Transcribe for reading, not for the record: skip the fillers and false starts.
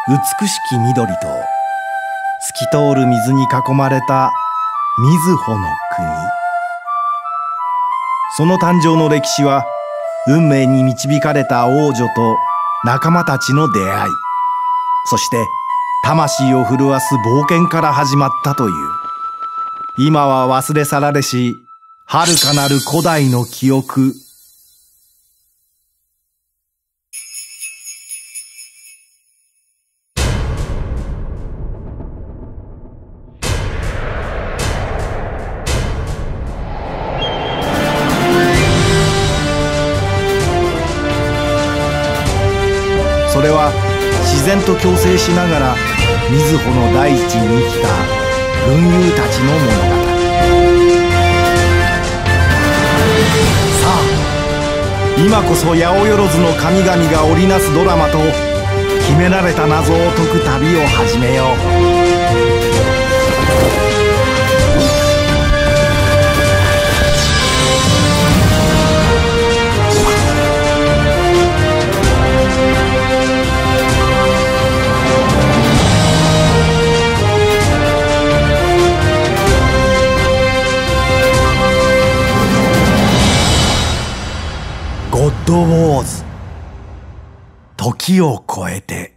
美しき緑と透き通る水に囲まれた瑞穂の国。その誕生の歴史は運命に導かれた王女と仲間たちの出会い、そして魂を震わす冒険から始まったという。今は忘れ去られし遥かなる古代の記憶。それは自然と共生しながら瑞穂の大地に生きた群雄たちの物語。さあ、今こそ八百万の神々が織りなすドラマと秘められた謎を解く旅を始めよう。ゴッドウォーズ、時を超えて。